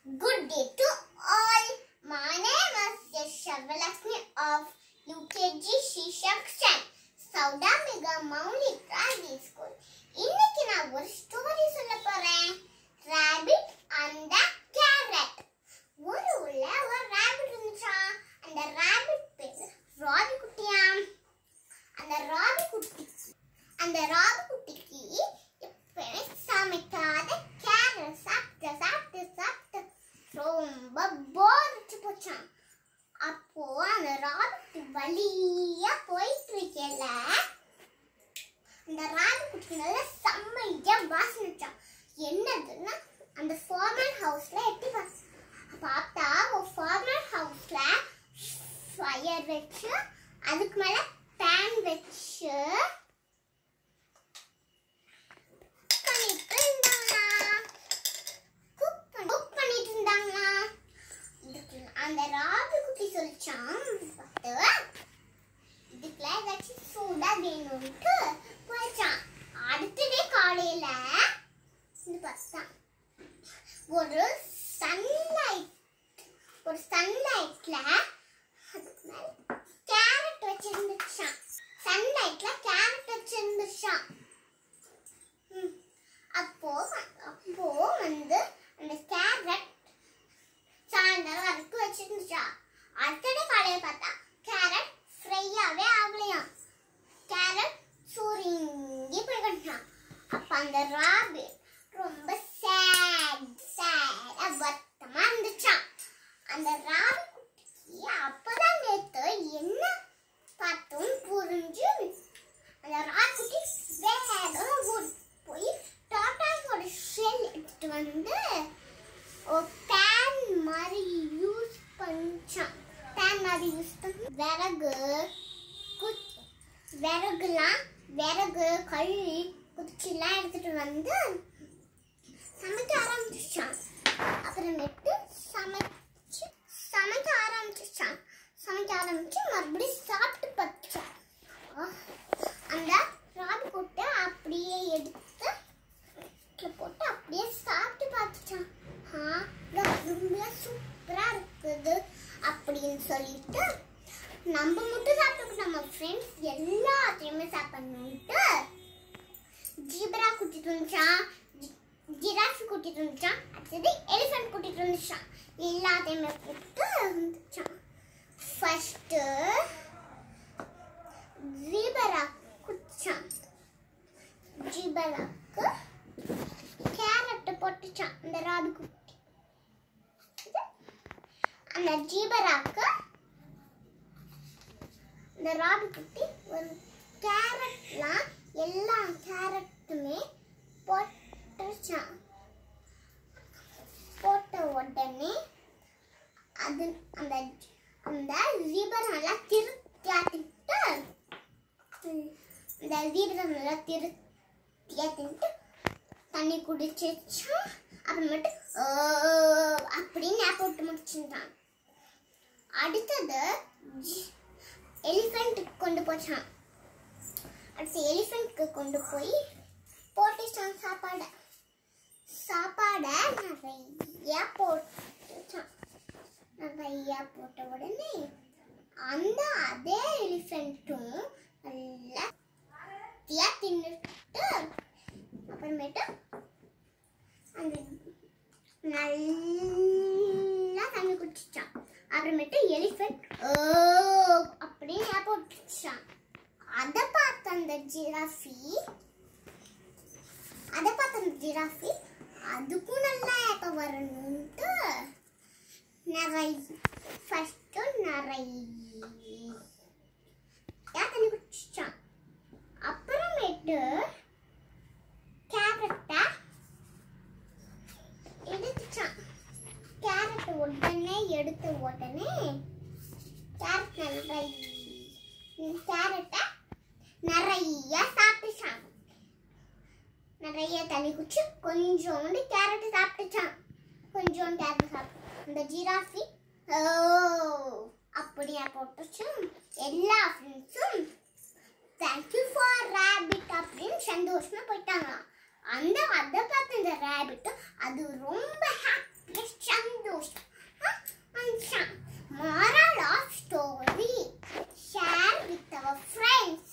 Good day to all. My name is Yashavalakshmi of UKG Shishakshan, Saudamiga Mauli Private School. இன்னைக்கு நான் ஒரு story சொல்ல போறேன். Rabbit and the Carrot. ஒரு ஊர்ல ஒரு rabbit இருந்துச்சாம். அந்த rabbit பேரு ராபி குட்டியாம். அந்த ராபி குட்டிக்கு எப்பவுமே சமைக்காத கேரட் சாப்பிட்டு ரொம்ப போர் அடிச்சு போச்சான். அப்போ அந்த ராபிட் வழியா போயிட்டு இருக்கல, அந்த ராபிட் குட்டிக்கு நல்ல செம்மையா வாசனைச்சான். என்னதுன்னா அந்த ஃபார்மர் ஹவுஸ்ல எட்டி பார்த்தா ஃபார்மர் ஹவுஸ்ல ஃபயர் வச்சு அதுக்கு மேல பேன் வச்சு அந்த ராபி குட்டி சொல்லிச்சான், இதுக்குள்ள ஏதாச்சும் சூடா வேணும்ட்டு போயிச்சான். அடுத்த டே காலையில பார்த்தான் ஒரு சன்லைட்ல அதுக்கு மேல கேரட் வச்சிருந்துச்சான். சன்லைட்ல கேரட் வச்சிருந்துச்சான். அப்போ வந்து அந்த கேரட் சாயந்தரம் வரைக்கும் வச்சிருந்துச்சா. அடுத்த காலையில பார்த்தா கேரட் ஃப்ரையாவே ஆகலையாம். கேரட் சூரிங்கி போய் கட்டான். அப்ப அந்த ராபிட் ரொம்ப சேடா வருத்தமா இருந்துச்சான். அந்த ராபி குட்டிக்கு அப்பதான் நேத்து என்ன பார்த்தோம் புரிஞ்சு அந்த ராபி குட்டி வேகமா போய் டாட்டாஸோட ஷெல் எடுத்துட்டு வந்து பேன் மாதிரி யூஸ் பண்ணி விறகு கழுவி குச்சிலாம் எடுத்துட்டு வந்து சமைக்க ஆரம்பிச்சான். அப்புறமேட்டு சமைக்க ஆரம்பிச்சு மறுபடியும் சாப்பிட்டு பார்த்துச்சான். அந்த ராபி குட்டை அப்படியே எடுத்து போட்டு அப்படியே சாப்பிட்டு பார்த்துச்சான். ரொம்ப சூப்பரா இருக்குது அப்படின்னு சொல்லிட்டு நம்ம மட்டும் சாப்பிட்டு நம்ம ஃப்ரெண்ட்ஸ் எல்லாத்தையுமே சாப்பிடணும்ட்டு ஜீப்ரா கூட்டிட்டு வந்துச்சான், ஜிராஃபி கூட்டிட்டு வந்துச்சான், அடுத்தது எலிஃபென்ட் கூட்டிட்டு வந்துச்சான். எல்லாத்தையுமே கூப்பிட்டு வந்துச்சான். ஃபர்ஸ்ட் ஜீப்ரா குடிச்சான். ஜீப்ராக்கு கேரட் போட்டுச்சான் அந்த ராபி குட்டி. அந்த ஜீப்ராக்கு இந்த ராபி குட்டி ஒரு கேரட்லாம் எல்லா கேரட்டுமே போட்டுச்சான். போட்ட உடனே அது அந்த அந்த ஜீப்ரா நல்லா திருத்திட்டு தண்ணி குடிச்சிச்சா. அப்புறமேட்டு அப்படின்னு போட்டு முடிச்சுட்டான். அடுத்தது எலிஃபென்ட்டுக்கு கொண்டு போச்சான். அடுத்து எலிஃபென்ட்க்கு கொண்டு போய் போட்டுச்சான் சாப்பாடை நிறைய போட்டுச்சான். நிறைய போட்ட உடனே அதே எலிஃபென்ட்டும் நல்லா தின்னுட்டு அப்புறமேட்டு அந்த நல்லா தண்ணி குடிச்சிச்சான். அப்புறமேட்டு எலிஃபென்ட் அப்படின்னு போட்டுச்சான். அதை பார்த்த அந்த ஜிராஃபி அதுக்கும் நல்லா ஏப்ப வரணும்ட்டு ஃபர்ஸ்ட் நிறைய தண்ணி குடிச்சிச்சான். அப்புறமேட்டு கேரட்டை எடுத்துச்சான். கேரட் உடனே எடுத்த உடனே கேரட்டை நிறைய சாப்பிட்டுச்சான். நிறைய தண்ணி குடிச்சு கொஞ்சோண்டு கேரட் சாப்பிட்டுச்சான். கொஞ்சோண்டு கேரட் சாப்பிட்டு அந்த ஜிராஃபி அப்படியே போட்டுச்சு. எல்லா ஃப்ரெண்ட்ஸும் தேங்க்யூ ஃபார் ராபிட் அப்படின்னு சந்தோஷமா போயிட்டாங்க. அதை பார்த்து இந்த ராபிட் அது ரொம்ப ஹாப்பியா share with our friends.